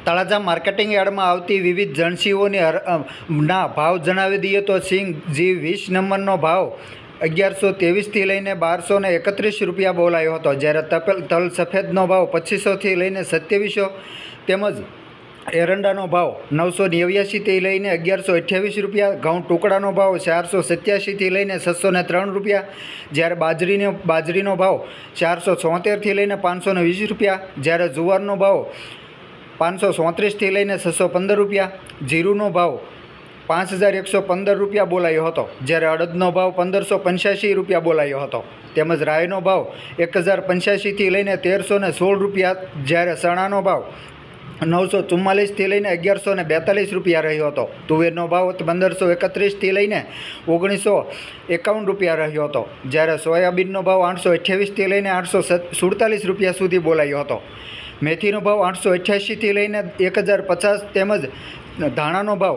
Talaja marketing યાર્ડમાં આવતી વિવિધ જણસીઓની ના ભાવ જણાવી દઈએ તો સિંગ જી 20 નંબરનો ભાવ 1123થી લઈને 1231 રૂપિયા બોલાયો હતો, જ્યારે તલ સફેદનો ભાવ 2500થી લઈને 2700, તેમજ એરંડાનો ભાવ 989થી લઈને 1128 રૂપિયા, ઘઉં ટુકડાનો ભાવ 487થી લઈને 603 રૂપિયા, જ્યારે બાજરીનો ભાવ 474થી લઈને 520 રૂપિયા, જ્યારે જુવારનો ભાવ 534થી લઈને 615 રૂપિયા, જીરુનો ભાવ 5115 રૂપિયા બોલાયો હતો, જ્યારે અડદનો ભાવ 1585 રૂપિયા બોલાયો હતો, તેમજ રાઈનો ભાવ 1085થી લઈને 1316 રૂપિયા, જ્યારે ચણાનો ભાવ 944થી લઈને 1142 રૂપિયા રહ્યો હતો, તુવેરનો ભાવ 1531થી લઈને 1951 રૂપિયા રહ્યો હતો, જ્યારે સોયાબીનનો ભાવ 828થી લઈને 847 રૂપિયા સુધી બોલાયો હતો, મેથીનો ભાવ 888થી લઈને 1050, તેમજ ધાણાનો ભાવ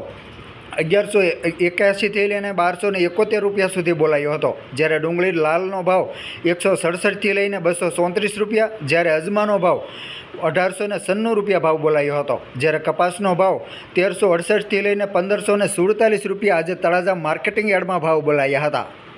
1181થી લઈને 1271 રૂપિયા સુધી બોલાયો હતો, જ્યારે ડુંગળી લાલનો ભાવ 167થી લઈને 234 રૂપિયા, જ્યારે અજમાનો ભાવ 1896 રૂપિયા ભાવ બોલાયો હતો, જ્યારે કપાસનો ભાવ 1368થી લઈને 1547 રૂપિયા આજે તળાજા માર્કેટિંગ યાર્ડમાં ભાવ બોલાયા હતા।